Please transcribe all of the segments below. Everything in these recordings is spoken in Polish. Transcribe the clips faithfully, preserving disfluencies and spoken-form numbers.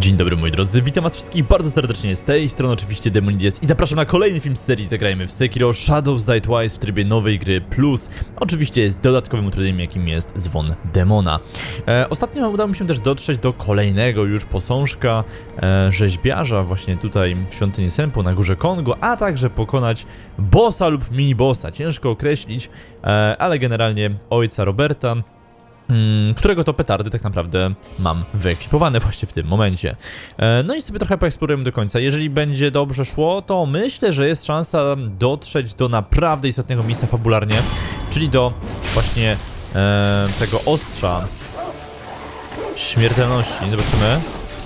Dzień dobry moi drodzy, witam was wszystkich bardzo serdecznie z tej strony oczywiście Demonidies i zapraszam na kolejny film z serii Zagrajmy w Sekiro Shadows Die Twice w trybie nowej gry plus oczywiście z dodatkowym utrudnieniem jakim jest Dzwon Demona. E, ostatnio udało mi się też dotrzeć do kolejnego już posążka e, rzeźbiarza właśnie tutaj w świątyni Senpu na górze Kongo, a także pokonać bossa lub mini-bossa, ciężko określić, e, ale generalnie ojca Roberta, którego to petardy tak naprawdę mam wyekwipowane właśnie w tym momencie. No i sobie trochę poeksplorujemy do końca. Jeżeli będzie dobrze szło, to myślę, że jest szansa dotrzeć do naprawdę istotnego miejsca fabularnie, czyli do właśnie e, tego ostrza śmiertelności. Zobaczymy,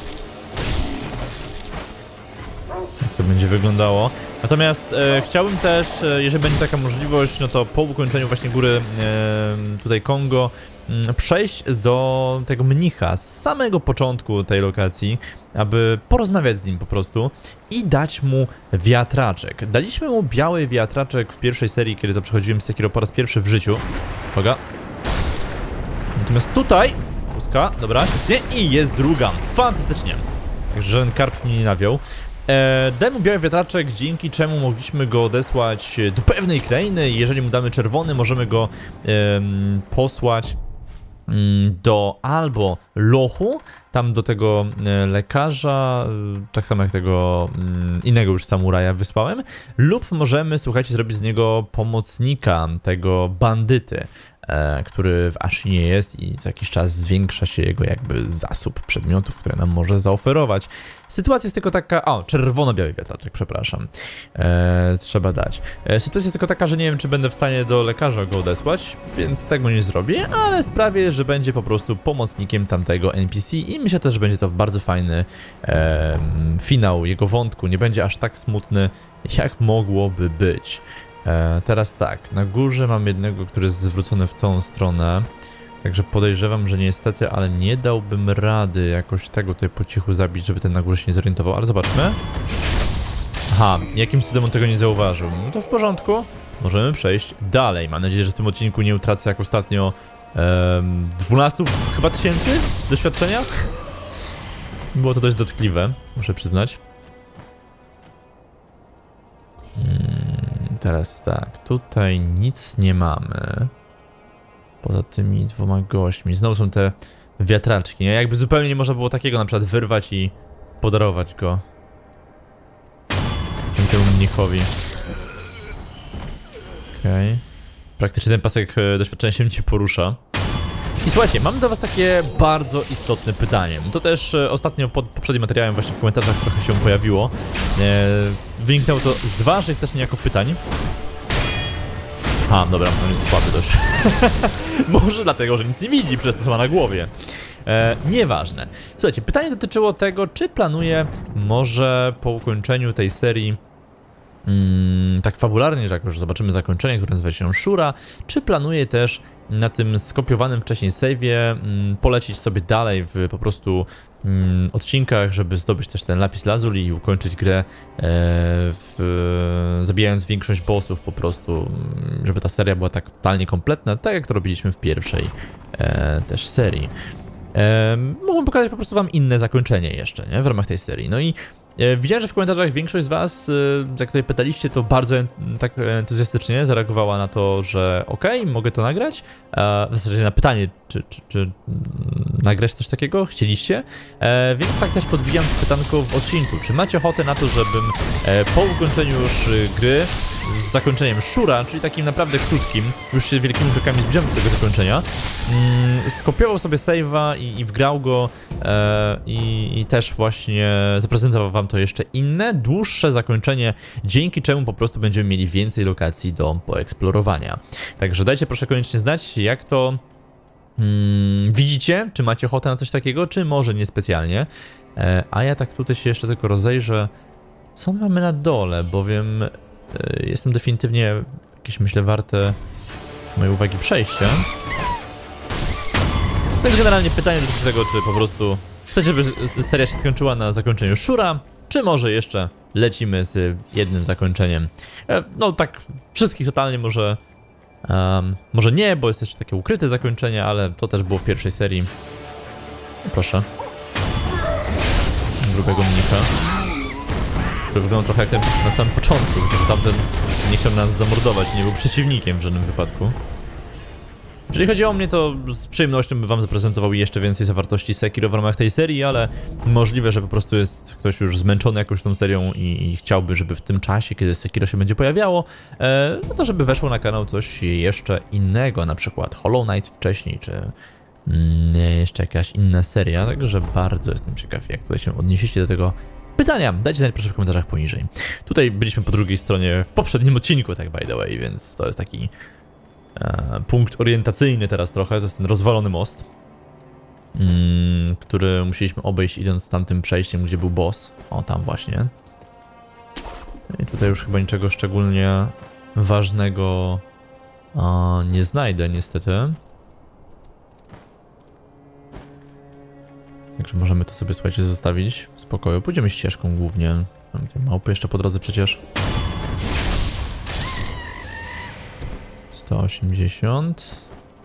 jak to będzie wyglądało. Natomiast e, chciałbym też, e, jeżeli będzie taka możliwość, no to po ukończeniu właśnie góry e, tutaj Kongo, przejść do tego mnicha z samego początku tej lokacji, aby porozmawiać z nim po prostu i dać mu wiatraczek. Daliśmy mu biały wiatraczek w pierwszej serii, kiedy to przechodziłem z Sekiro po raz pierwszy w życiu. Uwaga. Natomiast tutaj puska, dobra, nie, i jest druga. Fantastycznie. Także żaden karp mnie nie nawiął. E, dałem mu biały wiatraczek, dzięki czemu mogliśmy go odesłać do pewnej krainy. Jeżeli mu damy czerwony, możemy go e, posłać do albo lochu, tam do tego lekarza, tak samo jak tego innego już samuraja wysłałem, lub możemy, słuchajcie, zrobić z niego pomocnika, tego bandyty, e, który w Ashinie jest i za jakiś czas zwiększa się jego jakby zasób przedmiotów, które nam może zaoferować. Sytuacja jest tylko taka... O, czerwono-biały wiatraczek, przepraszam. E, trzeba dać. E, sytuacja jest tylko taka, że nie wiem, czy będę w stanie do lekarza go odesłać, więc tego nie zrobię, ale sprawię, że będzie po prostu pomocnikiem tamtego N P C i myślę też, że będzie to bardzo fajny e, finał jego wątku. Nie będzie aż tak smutny, jak mogłoby być. E, teraz tak, na górze mam jednego, który jest zwrócony w tą stronę. Także podejrzewam, że niestety, ale nie dałbym rady jakoś tego tutaj po cichu zabić, żeby ten na górze się nie zorientował, ale zobaczmy. Aha, jakimś cudem on tego nie zauważył. No to w porządku, możemy przejść dalej. Mam nadzieję, że w tym odcinku nie utracę jak ostatnio um, dwunastu chyba tysięcy doświadczenia. Było to dość dotkliwe, muszę przyznać. Hmm, teraz tak, tutaj nic nie mamy. Poza tymi dwoma gośćmi. Znowu są te wiatraczki, nie? Jakby zupełnie nie można było takiego na przykład wyrwać i podarować go temu mnichowi. Okej. Okay. Praktycznie ten pasek doświadczenia się nie porusza. I słuchajcie, mam do was takie bardzo istotne pytanie. To też ostatnio pod poprzednim materiałem właśnie w komentarzach trochę się pojawiło. Wyniknęło to z waszych też niejako pytań. A, dobra, on jest słaby dość. Może dlatego, że nic nie widzi przez to, co ma na głowie. E, nieważne. Słuchajcie, pytanie dotyczyło tego, czy planuję może po ukończeniu tej serii mm, tak fabularnie, że jak już zobaczymy zakończenie, które nazywa się Shura, czy planuję też na tym skopiowanym wcześniej save'ie mm, polecić sobie dalej w po prostu mm, odcinkach, żeby zdobyć też ten lapis lazuli i ukończyć grę e, w, zabijając większość bossów po prostu, żeby ta seria była tak totalnie kompletna, tak jak to robiliśmy w pierwszej e, też serii. E, mógłbym pokazać po prostu wam inne zakończenie jeszcze, nie? W ramach tej serii. No i e, widziałem, że w komentarzach większość z was, e, jak tutaj pytaliście, to bardzo en tak entuzjastycznie zareagowała na to, że okej, okay, mogę to nagrać. E, w zasadzie na pytanie, czy, czy, czy nagrać coś takiego? Chcieliście? E, więc tak też podbijam pytanko w odcinku. Czy macie ochotę na to, żebym e, po ukończeniu już gry z zakończeniem Shura, czyli takim naprawdę krótkim, już się wielkimi krokami zbliżam do tego zakończenia, mm, skopiował sobie save'a i, i wgrał go e, i, i też właśnie zaprezentował wam to jeszcze inne, dłuższe zakończenie, dzięki czemu po prostu będziemy mieli więcej lokacji do poeksplorowania. Także dajcie proszę koniecznie znać, jak to Hmm, widzicie? Czy macie ochotę na coś takiego, czy może niespecjalnie? E, a ja tak tutaj się jeszcze tylko rozejrzę, co mamy na dole, bowiem e, jestem definitywnie jakieś, myślę, warte mojej uwagi przejścia. Więc generalnie pytanie dotyczy tego, czy po prostu chcecie, żeby seria się skończyła na zakończeniu Shura, czy może jeszcze lecimy z jednym zakończeniem. E, no tak, wszystkich totalnie może... Um, może nie, bo jest jeszcze takie ukryte zakończenie, ale to też było w pierwszej serii. Proszę. grubego mnicha. Który wyglądał trochę jak ten na samym początku, że tamten nie chciał nas zamordować, nie był przeciwnikiem w żadnym wypadku. Jeżeli chodzi o mnie, to z przyjemnością bym wam zaprezentował jeszcze więcej zawartości Sekiro w ramach tej serii, ale możliwe, że po prostu jest ktoś już zmęczony jakąś tą serią i, i chciałby, żeby w tym czasie, kiedy Sekiro się będzie pojawiało, e, no to żeby weszło na kanał coś jeszcze innego, na przykład Hollow Knight wcześniej, czy mm, jeszcze jakaś inna seria, także bardzo jestem ciekaw, jak tutaj się odniesiecie do tego pytania. Dajcie znać proszę w komentarzach poniżej. Tutaj byliśmy po drugiej stronie w poprzednim odcinku, tak by the way, więc to jest taki E, punkt orientacyjny teraz trochę, to jest ten rozwalony most, mm, który musieliśmy obejść idąc tamtym przejściem, gdzie był boss. O, tam właśnie. I tutaj już chyba niczego szczególnie ważnego a, nie znajdę niestety. Także możemy to sobie, słuchajcie, zostawić w spokoju. Pójdziemy ścieżką głównie. Mamy te małpy jeszcze po drodze przecież. sto osiemdziesiąt.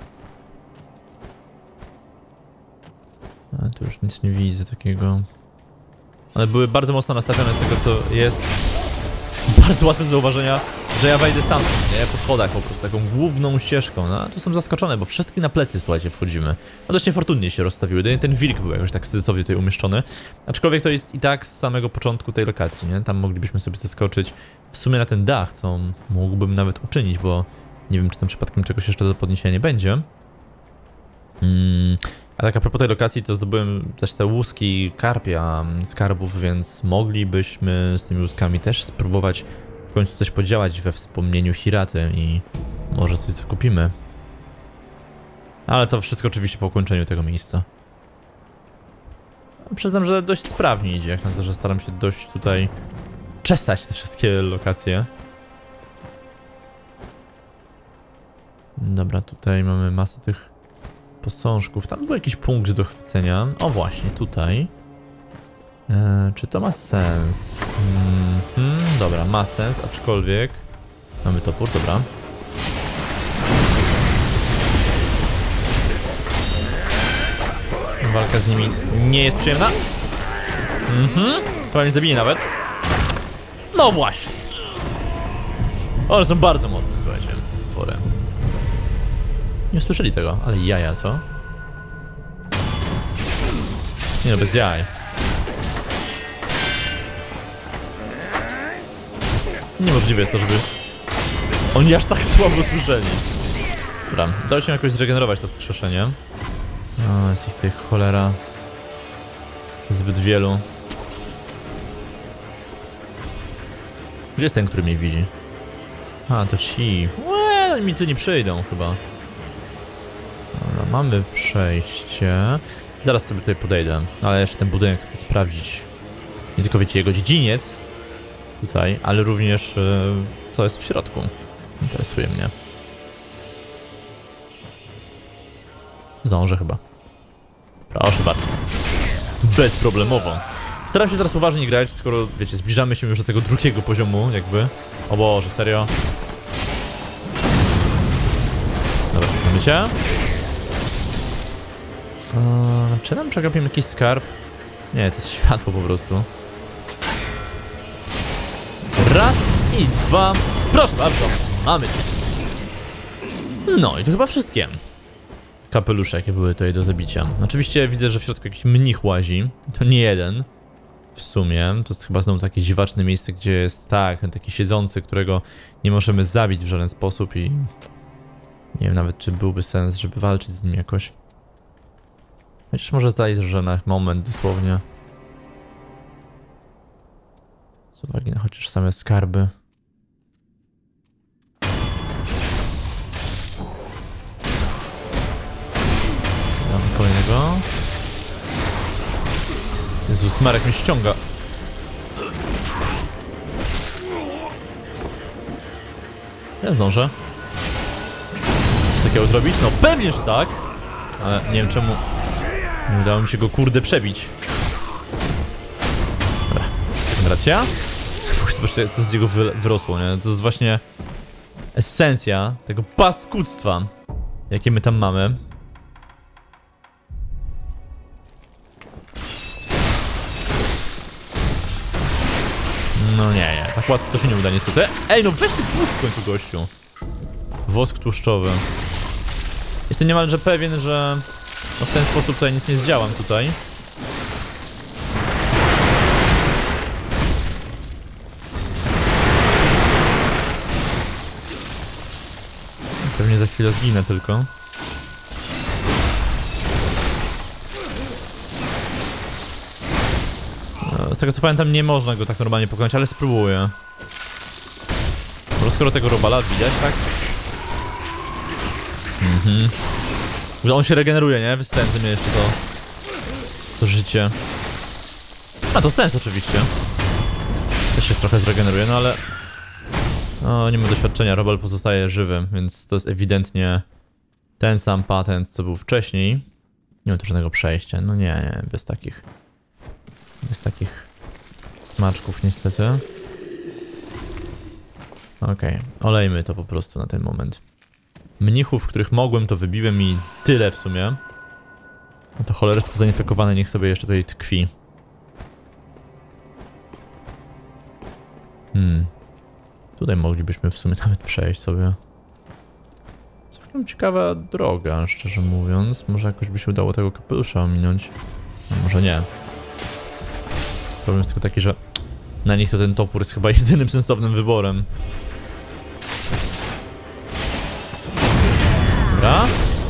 Ale tu już nic nie widzę takiego. One były bardzo mocno nastawione z tego, co jest bardzo łatwe do zauważenia, że ja wejdę stamtąd, nie? Po schodach po prostu, taką główną ścieżką. No, tu są zaskoczone, bo wszystkie na plecy, słuchajcie, wchodzimy. No dość niefortunnie się rozstawiły. Ten wilk był jakoś tak sensownie tutaj umieszczony. Aczkolwiek to jest i tak z samego początku tej lokacji, nie? Tam moglibyśmy sobie zeskoczyć w sumie na ten dach, co mógłbym nawet uczynić, bo nie wiem, czy tam przypadkiem czegoś jeszcze do podniesienia nie będzie. Hmm. A tak a propos tej lokacji, to zdobyłem też te łuski karpia skarbów, więc moglibyśmy z tymi łuskami też spróbować w końcu coś podziałać we wspomnieniu Hiraty i może coś zakupimy. Ale to wszystko oczywiście po ukończeniu tego miejsca. Przyznam, że dość sprawnie idzie, jak na to, że staram się dość tutaj czesać te wszystkie lokacje. Dobra, tutaj mamy masę tych posążków. Tam był jakiś punkt do chwycenia. O właśnie, tutaj. Eee, czy to ma sens? Mm -hmm, dobra, ma sens, aczkolwiek... Mamy topór, dobra. Walka z nimi nie jest przyjemna. Mhm, chyba mnie zabije nawet. No właśnie. One są bardzo mocne, słuchajcie, stwory. Nie usłyszeli tego, ale jaja, co? Nie no, bez jaj. Niemożliwe jest to, żeby oni aż tak słabo słyszeli. Dobra, dało się jakoś zregenerować to wskrzeszenie. O, jest ich tutaj cholera. Zbyt wielu. Gdzie jest ten, który mnie widzi? A, to ci. Łe, mi tu nie przyjdą chyba. Dobra, mamy przejście. Zaraz sobie tutaj podejdę, ale jeszcze ten budynek chcę sprawdzić. Nie tylko, wiecie, jego dziedziniec tutaj, ale również yy, to jest w środku. Interesuje mnie. Zdążę chyba. Proszę bardzo. Bezproblemowo. Staram się teraz uważnie grać, skoro, wiecie, zbliżamy się już do tego drugiego poziomu, jakby. O Boże, serio? Dobra, mamy cię. Eee, czy nam przegapimy jakiś skarb? Nie, to jest światło po prostu. Raz i dwa. Proszę bardzo, mamy cię. No i to chyba wszystkie kapelusze, jakie były tutaj do zabicia. Oczywiście widzę, że w środku jakiś mnich łazi. To nie jeden. W sumie. To jest chyba znowu takie dziwaczne miejsce, gdzie jest tak, ten taki siedzący, którego nie możemy zabić w żaden sposób i... Nie wiem nawet, czy byłby sens, żeby walczyć z nim jakoś. Chociaż może zdaje, że na moment dosłownie. Z uwagi na chociaż same skarby. Mamy kolejnego. Jezus, Marek mnie ściąga. Ja zdążę. Coś takiego zrobić? No pewnie, że tak. Ale nie wiem czemu nie udało mi się go kurde przebić. Dobra, racja. Zobaczcie, co z niego wyrosło, nie? To jest właśnie esencja tego paskudztwa, jakie my tam mamy. No nie, nie, tak łatwo to się nie uda niestety. Ej, no weź ty tłuszcz w końcu, gościu. Wosk tłuszczowy. Jestem niemalże pewien, że no w ten sposób tutaj nic nie zdziałam tutaj. Pewnie za chwilę zginę tylko. No, z tego co pamiętam nie można go tak normalnie pokonać, ale spróbuję. Bo skoro tego robala widać, tak? Mhm. Że on się regeneruje, nie? Wystając mnie jeszcze to... To życie. A, to sens oczywiście. Też się trochę zregeneruje, no ale... No, nie ma doświadczenia, robal pozostaje żywy, więc to jest ewidentnie ten sam patent, co był wcześniej. Nie ma tu żadnego przejścia, no nie, nie, bez takich... Bez takich smaczków niestety. Okej, okay. Olejmy to po prostu na ten moment. Mnichów, których mogłem, to wybiłem i tyle w sumie. No to cholerstwo zainfekowane niech sobie jeszcze tutaj tkwi. Hmm. Tutaj moglibyśmy w sumie nawet przejść sobie. Całkiem ciekawa droga, szczerze mówiąc. Może jakoś by się udało tego kapelusza ominąć. No, może nie. Problem jest tylko taki, że na nich to ten topór jest chyba jedynym sensownym wyborem. Dobra.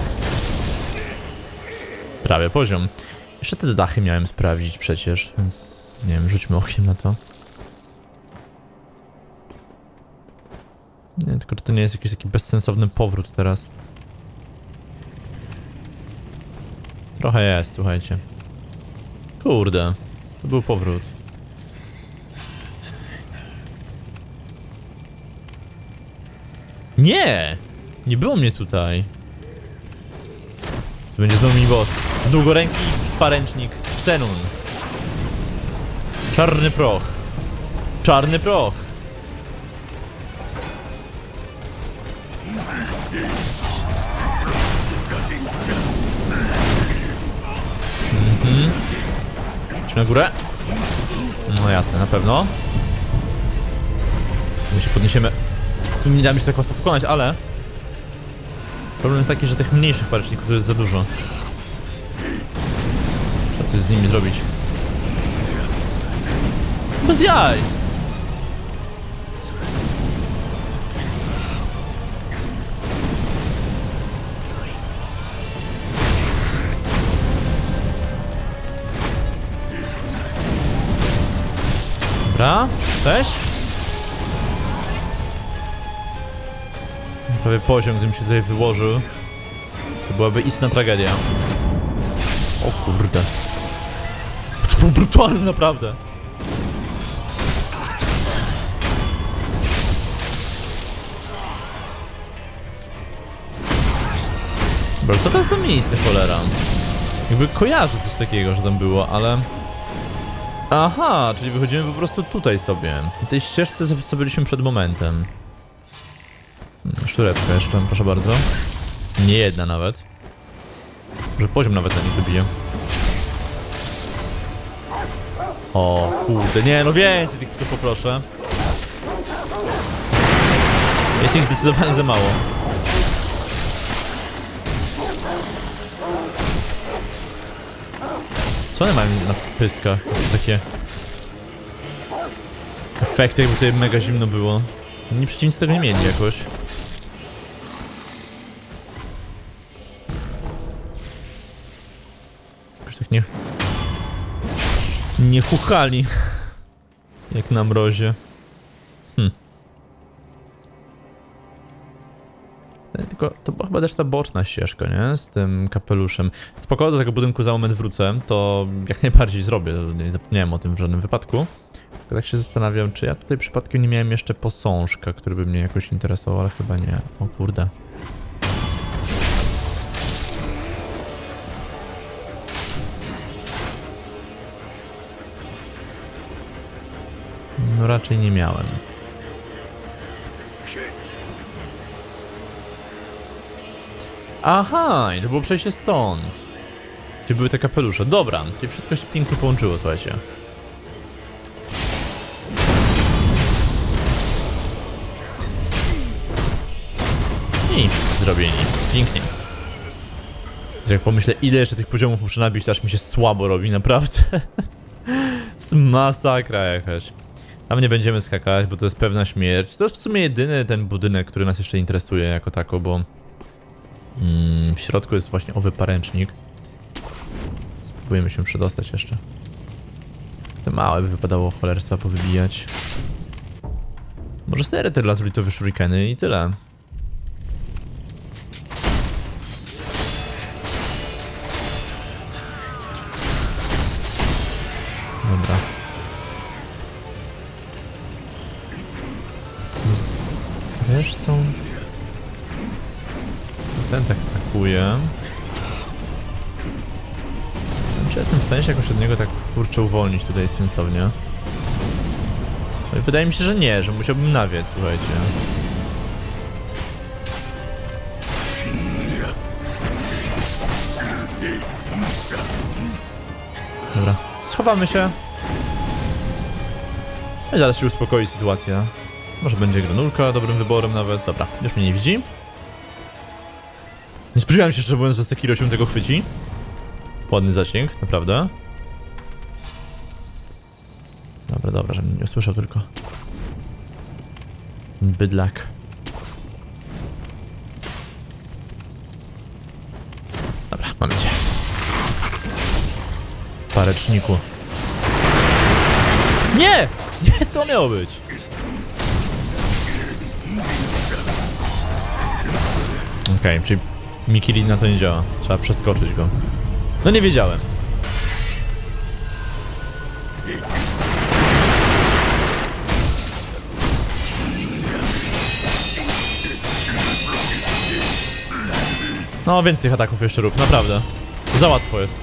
Prawie poziom. Jeszcze te dachy miałem sprawdzić przecież, więc nie wiem, rzućmy okiem na to. Nie, tylko czy to nie jest jakiś taki bezsensowny powrót teraz. Trochę jest, słuchajcie. Kurde, to był powrót. Nie! Nie było mnie tutaj. To będzie znowu mini-boss. Długoręki paręcznik Xenon. Czarny proch. Czarny proch. Mhm. Idźmy na górę. No jasne, na pewno. My się podniesiemy. Tu nie da mi się tak łatwo pokonać, ale... Problem jest taki, że tych mniejszych pareczników to jest za dużo. Trzeba coś z nimi zrobić. Bez jaj! Dobra, cześć. Prawie poziom, gdybym się tutaj wyłożył, to byłaby istna tragedia. O kurde. To było brutalne naprawdę. Dobra, co to jest za miejsce, cholera? Jakby kojarzę coś takiego, że tam było, ale... Aha, czyli wychodzimy po prostu tutaj sobie. Na tej ścieżce, co byliśmy przed momentem. Szczureczka jeszcze, proszę bardzo. Nie jedna nawet. Może poziom nawet na nich dobije. O kurde, nie no więcej tych tu poproszę. Jest ich zdecydowanie za mało. Co one mają na pyskach? Takie efekty, jakby tutaj mega zimno było. Inni przeciwnicy tego nie mieli jakoś. Jakoś tak nie... Nie chuchali. Jak na mrozie. Hm. Tylko to była chyba też ta boczna ścieżka, nie? Z tym kapeluszem. Spoko, do tego budynku za moment wrócę. To jak najbardziej zrobię. Nie zapomniałem o tym w żadnym wypadku. Tylko tak się zastanawiam, czy ja tutaj przypadkiem nie miałem jeszcze posążka, który by mnie jakoś interesował, ale chyba nie. O kurde. No raczej nie miałem. Aha, i to było przejście stąd. Gdzie były te kapelusze. Dobra, czyli wszystko się pięknie połączyło, słuchajcie. I zrobieni. Pięknie. Jak pomyślę, ile jeszcze tych poziomów muszę nabić, to aż mi się słabo robi, naprawdę. To jest masakra jakaś. Tam nie będziemy skakać, bo to jest pewna śmierć. To jest w sumie jedyny ten budynek, który nas jeszcze interesuje jako tako, bo mm, w środku jest właśnie owy paręcznik. Spróbujemy się przedostać jeszcze. Te małe by wypadało cholerstwa powybijać. Może sery te lazuritowe shurikeny i tyle. Dobra. Zresztą... Ten tak atakuje. Czy jestem w stanie się jakoś od niego tak kurczę uwolnić tutaj sensownie? Wydaje mi się, że nie, że musiałbym nawiać, słuchajcie. Dobra, schowamy się. I zaraz się uspokoi sytuacja. Może będzie granulka dobrym wyborem nawet. Dobra, już mnie nie widzi. Nie spodziewałem się, szczerze mówiąc, że Sekiro się tego chwyci. Ładny zasięg, naprawdę. Dobra, dobra, żebym nie usłyszał tylko. Bydlak. Dobra, mamy cię. Pareczniku. Nie! Nie, to miało być. Okej, okay, czyli Mikiri na to nie działa. Trzeba przeskoczyć go. No nie wiedziałem. No, więcej tych ataków jeszcze rób, naprawdę. Za łatwo jest.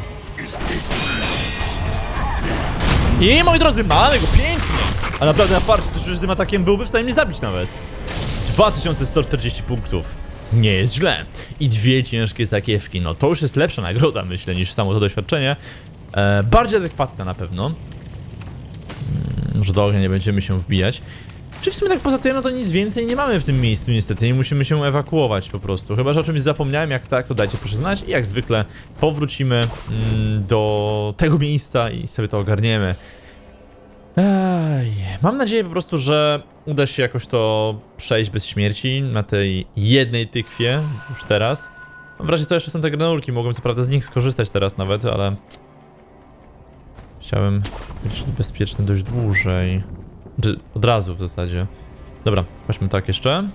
I moi drodzy, mamy go, pięknie! A naprawdę na farcie też już tym atakiem byłby w stanie mnie zabić nawet. dwa tysiące sto czterdzieści punktów. Nie jest źle. I dwie ciężkie zakiewki. No to już jest lepsza nagroda, myślę, niż samo to doświadczenie. E, bardziej adekwatna na pewno. Hmm, może do ognia nie będziemy się wbijać. Czy w sumie tak poza tym, no to nic więcej nie mamy w tym miejscu niestety. Nie musimy się ewakuować po prostu. Chyba że o czymś zapomniałem, jak tak, to dajcie proszę znać. I jak zwykle powrócimy mm, do tego miejsca i sobie to ogarniemy. Ej, mam nadzieję po prostu, że uda się jakoś to przejść bez śmierci na tej jednej tykwie już teraz. W razie co jeszcze są te granulki, mogłem co prawda z nich skorzystać teraz nawet, ale chciałem być bezpieczny dość dłużej. Czy od razu w zasadzie. Dobra, chodźmy tak jeszcze.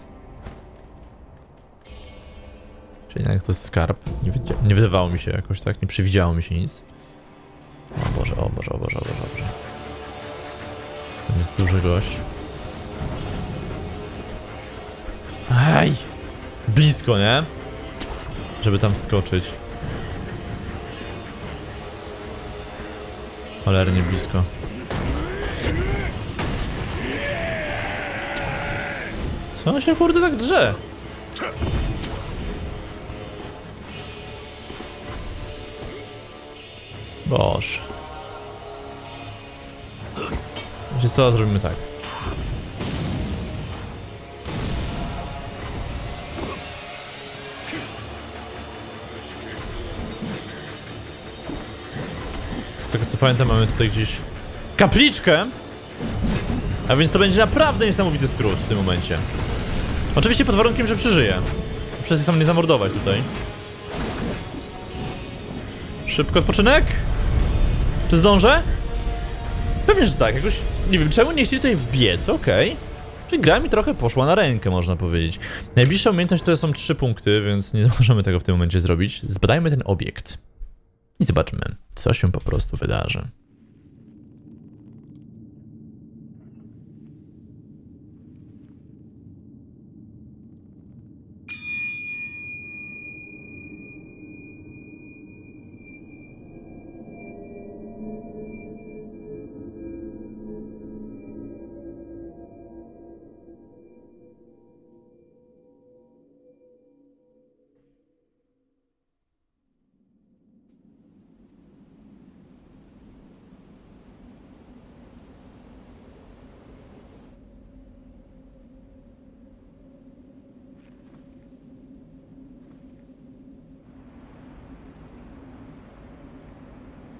Czyli jak to jest skarb. Nie, nie wydawało mi się jakoś tak, nie przewidziało mi się nic. O Boże, o Boże, o Boże, o Boże, o Boże. Tam jest duży gość. Aj! Blisko, nie? Żeby tam skoczyć. Cholernie blisko. Co on się kurde tak drze? Boże. Wiecie co? Zrobimy tak. Z tego co pamiętam, mamy tutaj gdzieś kapliczkę. A więc to będzie naprawdę niesamowity skrót w tym momencie. Oczywiście pod warunkiem, że przeżyję. Wszyscy chcą mnie zamordować tutaj. Szybko odpoczynek? Czy zdążę? Pewnie, że tak. Jakoś nie wiem, czemu nie chcieli tutaj wbiec, okej. Okay. Czyli gra mi trochę poszła na rękę, można powiedzieć. Najbliższa umiejętność to są trzy punkty, więc nie możemy tego w tym momencie zrobić. Zbadajmy ten obiekt. I zobaczmy, co się po prostu wydarzy.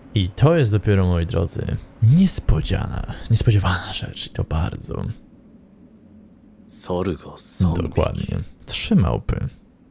I to jest dopiero, moi drodzy, niespodziana, niespodziewana rzecz i to bardzo. Dokładnie. Trzy małpy.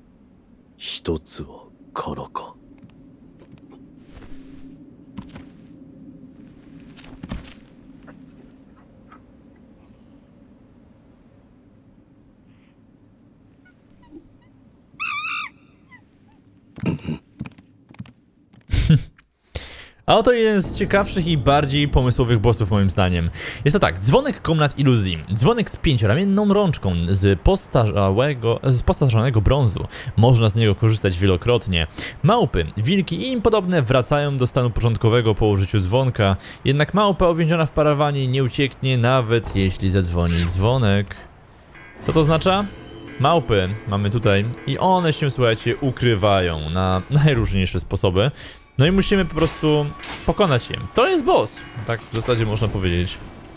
A oto jeden z ciekawszych i bardziej pomysłowych bossów moim zdaniem. Jest to tak, dzwonek komnat iluzji. Dzwonek z pięcioramienną rączką z, postarzałego, z postarzanego brązu. Można z niego korzystać wielokrotnie. Małpy, wilki i im podobne wracają do stanu początkowego po użyciu dzwonka. Jednak małpa uwięziona w parawanie nie ucieknie, nawet jeśli zadzwoni dzwonek. Co to oznacza? Małpy mamy tutaj i one się, słuchajcie, ukrywają na najróżniejsze sposoby. No i musimy po prostu pokonać je. To jest boss, tak w zasadzie można powiedzieć.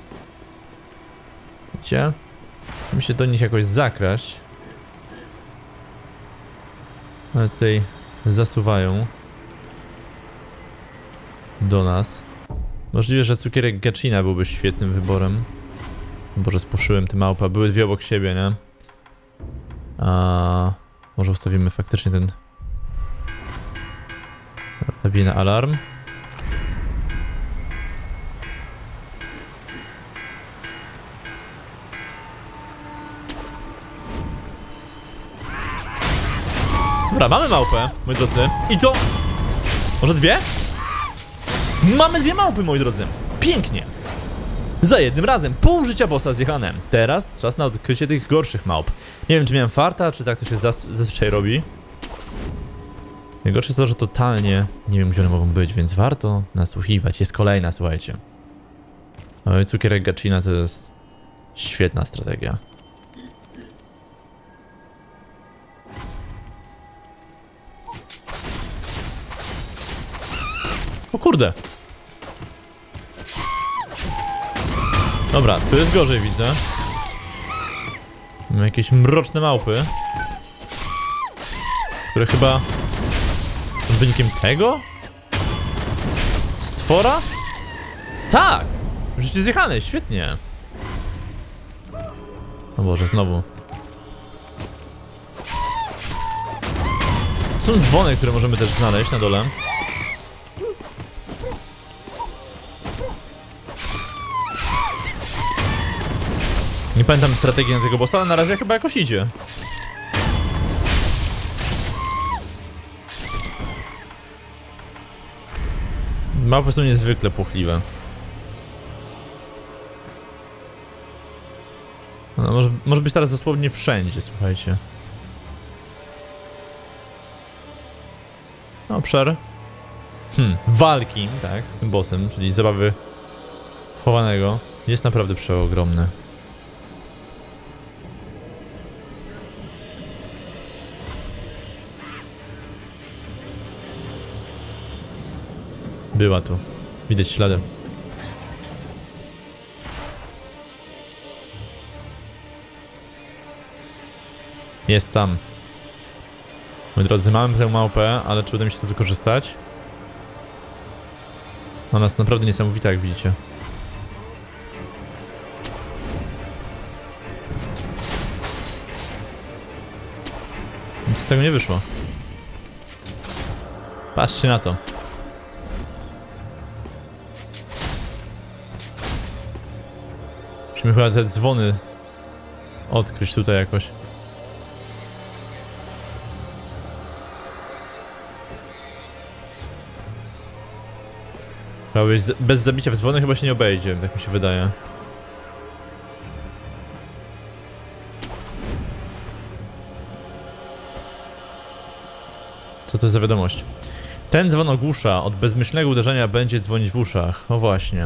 Widzicie? Musimy się do nich jakoś zakraść. Ale tutaj zasuwają do nas. Możliwe, że cukierek Gachina byłby świetnym wyborem. Boże, spuszyłem te małpa. Były dwie obok siebie, nie? A może ustawimy faktycznie ten... Zabiję na alarm. Dobra, mamy małpę, moi drodzy. I to... Może dwie? Mamy dwie małpy, moi drodzy. Pięknie. Za jednym razem. Pół życia bossa zjechane. Teraz czas na odkrycie tych gorszych małp. Nie wiem, czy miałem farta, czy tak to się zazwyczaj robi. Najgorsze jest to, że totalnie nie wiem, gdzie one mogą być, więc warto nasłuchiwać. Jest kolejna, słuchajcie. No i cukierek Gachina to jest świetna strategia. O kurde! Dobra, tu jest gorzej, widzę. Mamy jakieś mroczne małpy, które chyba są wynikiem tego? Stwora? Tak! Życie zjechane, świetnie. O Boże, znowu. Są dzwony, które możemy też znaleźć na dole. Nie pamiętam strategii na tego bossa, ale na razie chyba jakoś idzie. Mapy są niezwykle płochliwe. No, może, może być teraz dosłownie wszędzie, słuchajcie. Obszar hmm, walki, tak, z tym bossem, czyli zabawy chowanego, jest naprawdę przeogromny. Była tu. Widać ślady. Jest tam. Moi drodzy, mamy tę małpę, ale czy uda mi się to wykorzystać? Ona jest naprawdę niesamowita, jak widzicie. Nic z tego nie wyszło. Patrzcie na to. Musimy chyba te dzwony odkryć tutaj jakoś. Bez, bez zabicia w dzwony chyba się nie obejdzie, tak mi się wydaje. Co to jest za wiadomość? Ten dzwon ogłusza, od bezmyślnego uderzenia będzie dzwonić w uszach. O właśnie.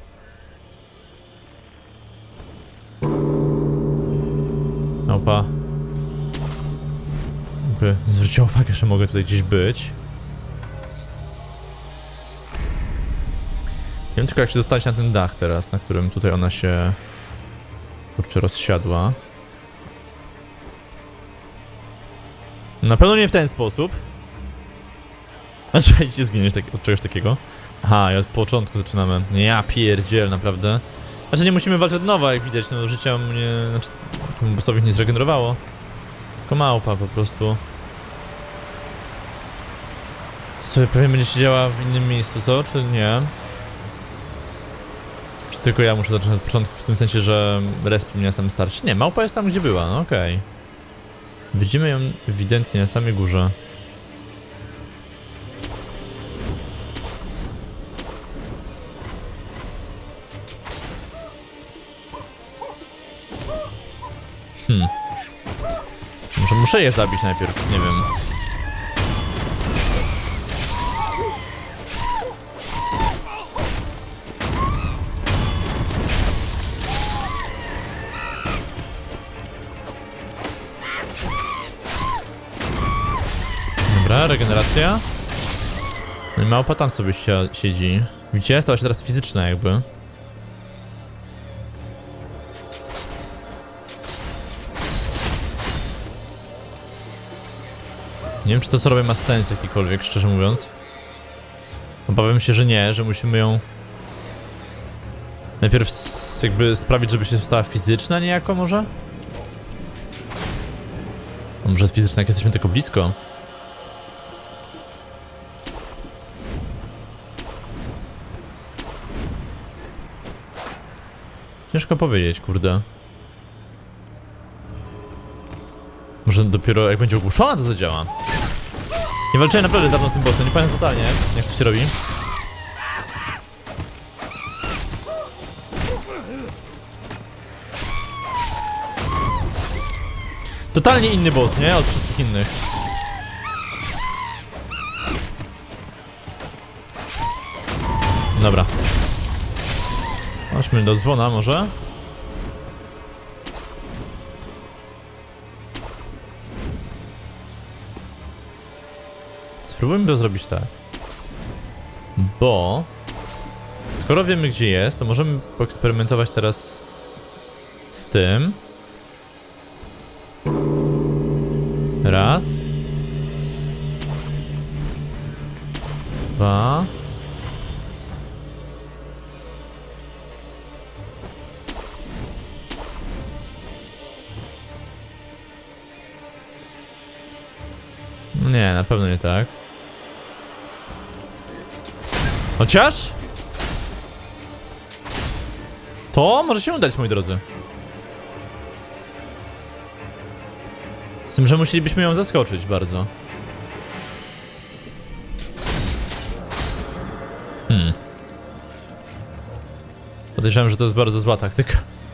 Opa. Jakby zwróciła uwagę, że mogę tutaj gdzieś być. Nie wiem tylko, jak się dostać na ten dach teraz, na którym tutaj ona się kurczę rozsiadła. Na pewno nie w ten sposób. A trzeba się zginąć tak, od czegoś takiego. Aha, i od początku zaczynamy. Ja pierdziel, naprawdę. Znaczy nie musimy walczyć od nowa, jak widać, no życia mnie, znaczy bossowi nie zregenerowało. Tylko małpa po prostu. Sobie pewnie będzie się działa w innym miejscu, co? Czy nie? Czy tylko ja muszę zacząć od początku, w tym sensie, że resp mnie na samym starcie? Nie, małpa jest tam, gdzie była, no okej. Okay. Widzimy ją ewidentnie na samej górze. Hmm. Może muszę je zabić najpierw, nie wiem. Dobra, regeneracja. No i małpa tam sobie się, siedzi. Widzicie? Stała się teraz fizyczna jakby. Nie wiem, czy to co robię ma sens jakikolwiek, szczerze mówiąc. Obawiam się, że nie, że musimy ją najpierw jakby sprawić, żeby się stała fizyczna niejako może? A może jest fizyczna, jak jesteśmy tylko blisko? Ciężko powiedzieć, kurde. Może dopiero jak będzie ogłuszona, to zadziała. Nie walczyłem naprawdę dawno z tym bossem, nie pamiętam totalnie, jak to się robi. Totalnie inny boss, nie? Od wszystkich innych. Dobra. Chodźmy do dzwona może. Spróbujmy to zrobić tak. Bo... skoro wiemy gdzie jest, to możemy poeksperymentować teraz z tym. Raz. Dwa. Nie, na pewno nie tak. Chociaż? To może się udać, moi drodzy. Z tym, że musielibyśmy ją zaskoczyć bardzo. Hmm. Podejrzewam, że to jest bardzo zła taktyka.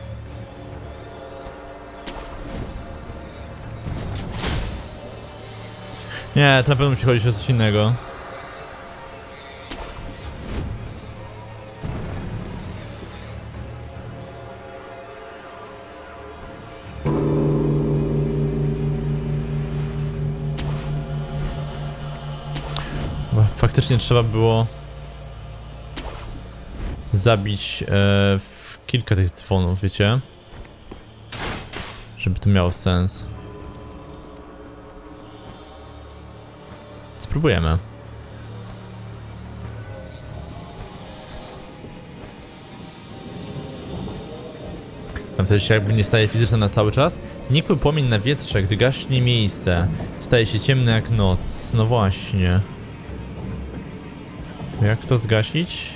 Nie, to na pewno musi chodzić o coś innego. Faktycznie trzeba było zabić e, w kilka tych dzwonów, wiecie? Żeby to miało sens. Spróbujemy. Wtedy się jakby nie staje fizyczna na cały czas. Nikły płomień na wietrze, gdy gaśnie miejsce. Staje się ciemny jak noc. No właśnie. Jak to zgasić?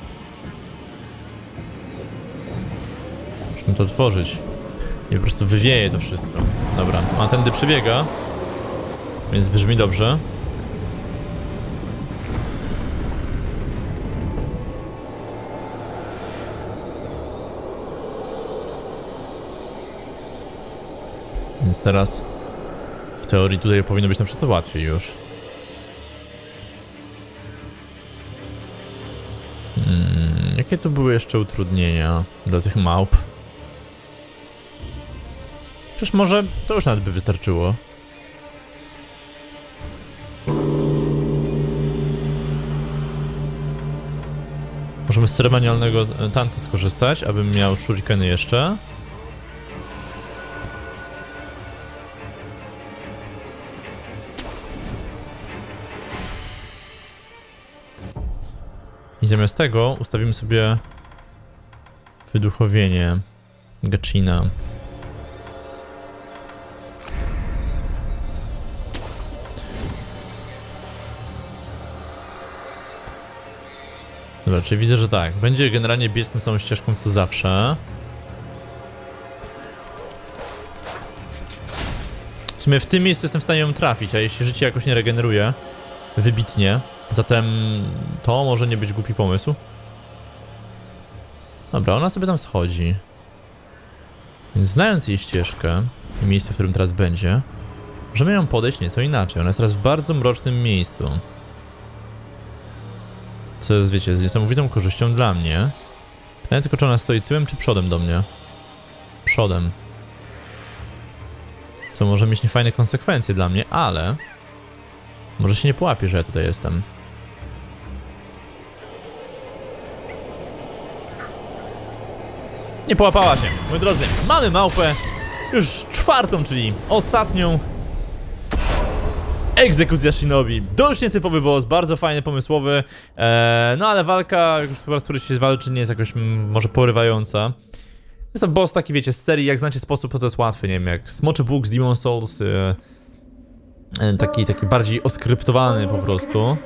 Musimy to otworzyć. I po prostu wywieje to wszystko. Dobra, a tędy przebiega. Więc brzmi dobrze. Więc teraz w teorii tutaj powinno być na przykład łatwiej już. Hmm, jakie tu były jeszcze utrudnienia dla tych małp? Przecież może to już nawet by wystarczyło. Możemy z ceremonialnego tantu skorzystać, abym miał shurikeny jeszcze. I zamiast tego ustawimy sobie wyduchowienie Gachina. Dobra, czyli widzę, że tak. Będzie generalnie biec tą samą ścieżką co zawsze. W sumie w tym miejscu jestem w stanie ją trafić, a jeśli życie jakoś nie regeneruje wybitnie, zatem to może nie być głupi pomysł. Dobra, ona sobie tam schodzi. Więc znając jej ścieżkę i miejsce, w którym teraz będzie, możemy ją podejść nieco inaczej. Ona jest teraz w bardzo mrocznym miejscu. Co jest, wiecie, z niesamowitą korzyścią dla mnie. Pytanie tylko, czy ona stoi tyłem, czy przodem do mnie? Przodem. Co może mieć niefajne konsekwencje dla mnie, ale... może się nie połapie, że ja tutaj jestem. Nie połapała się, moi drodzy. Mamy małpę. Już czwartą, czyli ostatnią. Egzekucja Shinobi. Dość nietypowy boss, bardzo fajny, pomysłowy. Eee, no ale walka, już po raz któryś się walczy, nie jest jakoś m, może porywająca. Jest to boss taki, wiecie, z serii, jak znacie sposób, to, to jest łatwy, nie wiem, jak Smoczy Bóg z Demon Souls. E, e, taki, taki bardziej oskryptowany po prostu.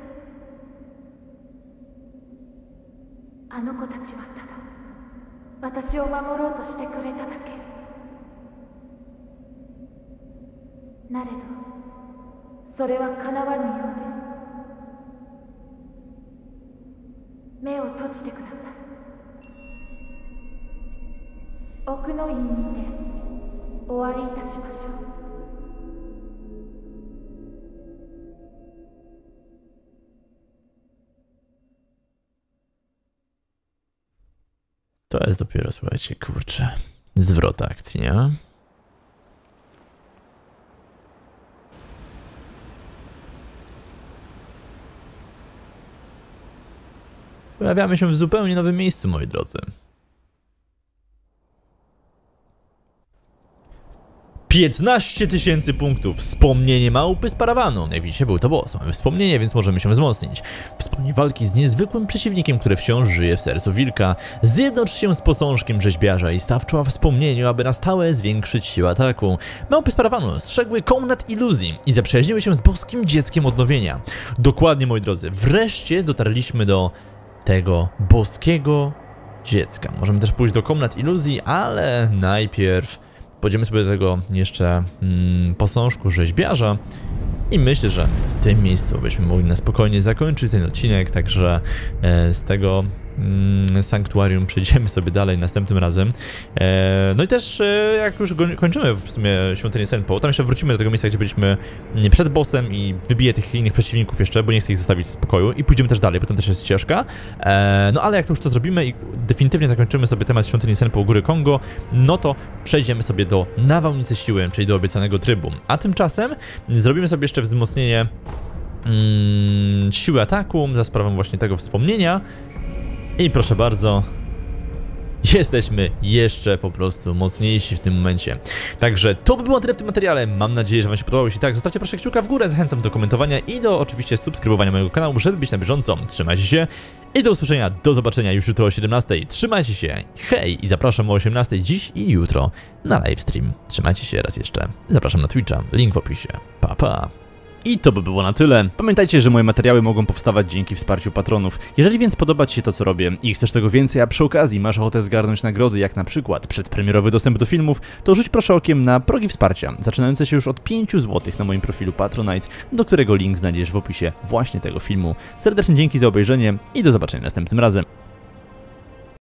To jest dopiero, słuchajcie, kurczę, zwrot akcji, nie? Pojawiamy się w zupełnie nowym miejscu, moi drodzy. piętnaście tysięcy punktów. Wspomnienie małpy z parawanu. Jak widzicie, był to boss. Mamy wspomnienie, więc możemy się wzmocnić. Wspomnienie walki z niezwykłym przeciwnikiem, który wciąż żyje w sercu wilka. Zjednocz się z posążkiem rzeźbiarza i staw czoła wspomnieniu, aby na stałe zwiększyć siłę ataku. Małpy z parawanu strzegły komnat iluzji i zaprzyjaźniły się z boskim dzieckiem odnowienia. Dokładnie, moi drodzy. Wreszcie dotarliśmy do tego boskiego dziecka. Możemy też pójść do komnat iluzji, ale najpierw pójdziemy sobie do tego jeszcze mm, posążku rzeźbiarza i myślę, że w tym miejscu byśmy mogli na spokojnie zakończyć ten odcinek, także e, z tego mm, sanktuarium przejdziemy sobie dalej następnym razem. E, no i też e, jak już kończymy w sumie Świątynię Senpou, tam jeszcze wrócimy do tego miejsca, gdzie byliśmy przed bossem i wybiję tych innych przeciwników jeszcze, bo nie chcę ich zostawić w spokoju i pójdziemy też dalej, potem też jest ścieżka. E, no ale jak to już to zrobimy i definitywnie zakończymy sobie temat Świątyni Senpou Góry Kongo, no to przejdziemy sobie do Nawałnicy Siły, czyli do obiecanego trybu. A tymczasem zrobimy sobie jeszcze wzmocnienie mm, siły ataku za sprawą właśnie tego wspomnienia. I proszę bardzo, jesteśmy jeszcze po prostu mocniejsi w tym momencie. Także to by było tyle w tym materiale. Mam nadzieję, że wam się podobało. Jeśli tak, zostawcie proszę kciuka w górę. Zachęcam do komentowania i do oczywiście subskrybowania mojego kanału, żeby być na bieżąco. Trzymajcie się i do usłyszenia, do zobaczenia już jutro o siedemnastej. Trzymajcie się, hej, i zapraszam o osiemnastej dziś i jutro na livestream. Trzymajcie się raz jeszcze. Zapraszam na Twitcha, link w opisie. Pa, pa. I to by było na tyle. Pamiętajcie, że moje materiały mogą powstawać dzięki wsparciu patronów. Jeżeli więc podoba ci się to, co robię i chcesz tego więcej, a przy okazji masz ochotę zgarnąć nagrody, jak na przykład przedpremierowy dostęp do filmów, to rzuć proszę okiem na progi wsparcia, zaczynające się już od pięciu złotych na moim profilu Patronite, do którego link znajdziesz w opisie właśnie tego filmu. Serdecznie dzięki za obejrzenie i do zobaczenia następnym razem.